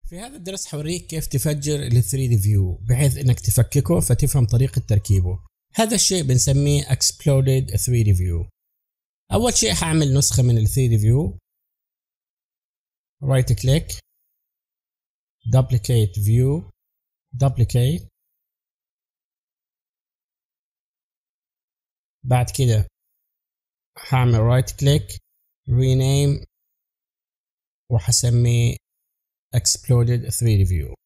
في هذا الدرس حوريك كيف تفجر ال 3D View بحيث انك تفككه فتفهم طريقة تركيبه. هذا الشيء بنسميه Exploded 3D View. اول شيء حاعمل نسخة من ال 3D View، رايت كليك، Duplicate View، Duplicate. بعد كده حاعمل رايت كليك، Rename، وحسميه Exploded 3D View.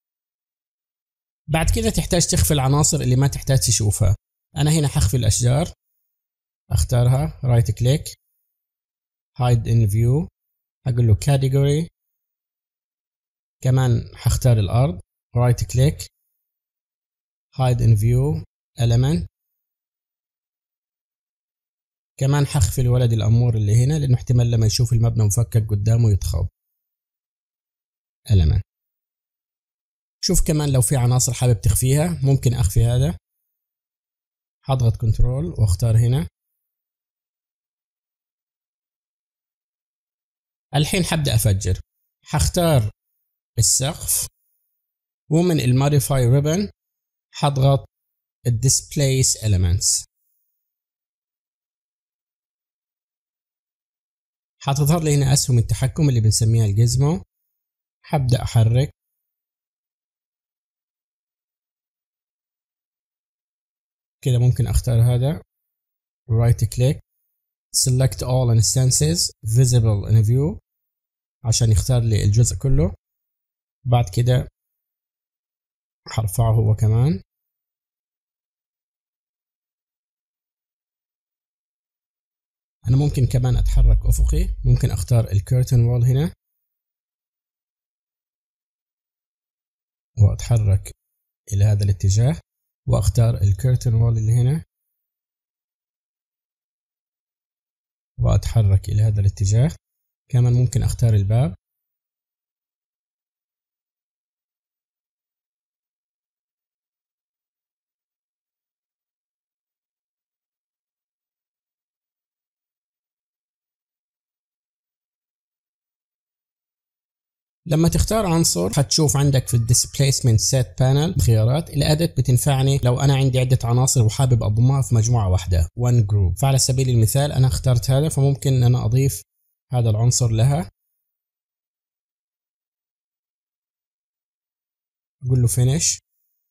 بعد كده تحتاج تخفي العناصر اللي ما تحتاج تشوفها. أنا هنا حخفي الأشجار، أختارها رايت كليك، Hide in View، أقول له Category. كمان حختار الأرض، رايت كليك، Hide in View Element. كمان حخفي الولد الأمور اللي هنا لأنه احتمال لما يشوف المبنى مفكك قدامه يتخض. Element. شوف كمان لو في عناصر حابب تخفيها ممكن أخفي هذا. حضغط كنترول واختار هنا. الحين حبدأ أفجر. حختار السقف، ومن الموديفاي ريبن حضغط الديسبليس elements. حتظهر لي هنا أسهم التحكم اللي بنسميها الجزمو. حبدأ أحرك. كده ممكن أختار هذا، رايت كليك، select all instances visible in view عشان يختار لي الجزء كله. بعد كده حرفعه هو كمان. أنا ممكن كمان أتحرك أفقي، ممكن أختار الكيرتن وول هنا وأتحرك إلى هذا الاتجاه، وأختار الكيرتن وول اللي هنا وأتحرك إلى هذا الاتجاه. كمان ممكن أختار الباب. لما تختار عنصر حتشوف عندك في الديسبليسمنت سيت بانل خيارات. الادت بتنفعني لو انا عندي عده عناصر وحابب اضمها في مجموعه واحده one group. فعلى سبيل المثال انا اخترت هذا، فممكن ان انا اضيف هذا العنصر لها. اقول له finish.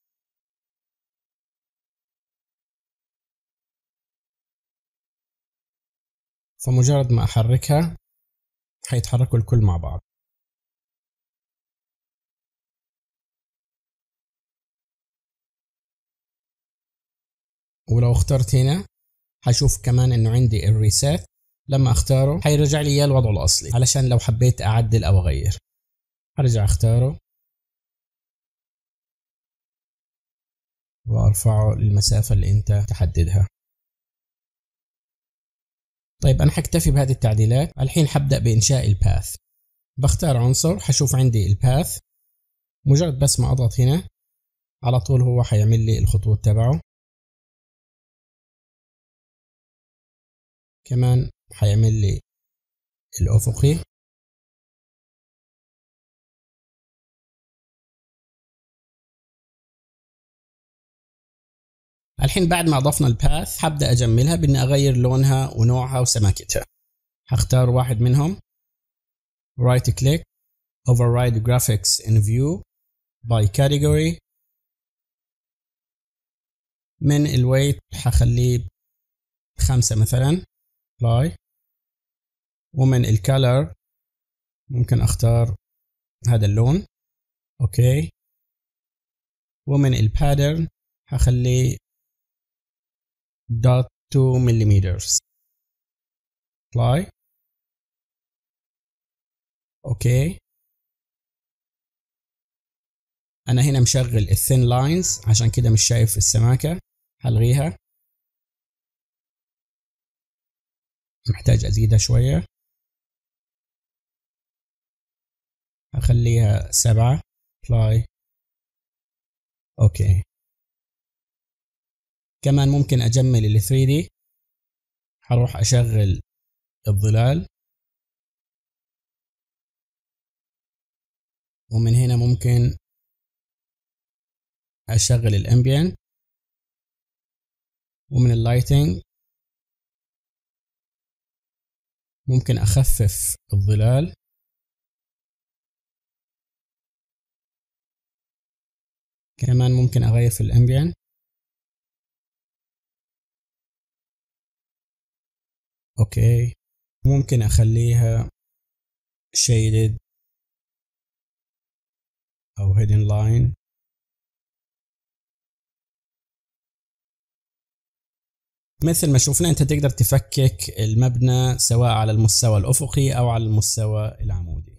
فمجرد ما احركها حيتحركوا الكل مع بعض. ولو اخترت هنا حشوف كمان انه عندي الريسيت، لما اختاره حيرجع لي اياه الوضع الاصلي علشان لو حبيت اعدل او اغير. ارجع اختاره وارفعه للمسافة اللي انت تحددها. طيب انا حكتفي بهذه التعديلات. الحين حبدأ بانشاء الباث. بختار عنصر، حشوف عندي الباث. مجرد بس ما اضغط هنا على طول هو حيعمل لي الخطوط تبعه. كمان حيعمل لي الافقي. الحين بعد ما اضفنا الباث حبدأ اجملها باني اغير لونها ونوعها وسماكتها. هختار واحد منهم، رايت كليك، override graphics in view by category. من الويت حخليه 5 مثلا، apply. ومن الكالر ممكن اختار هذا اللون، اوكي. ومن الباترن هخليه .2 ملم، apply، اوكي. انا هنا مشغل الثين لاينز عشان كده مش شايف السماكة، هلغيها. محتاج ازيدها شوية، هخليها 7، apply، اوكي. كمان ممكن اجمل ال 3D. هروح اشغل الظلال، ومن هنا ممكن أشغل الأمبيانت، ومن اللايتنج ممكن أخفف الظلال، كمان ممكن أغير في الأمبيانت. أوكي، ممكن أخليها shaded أو hidden line. مثل ما شوفنا أنت تقدر تفكك المبنى سواء على المستوى الأفقي أو على المستوى العمودي.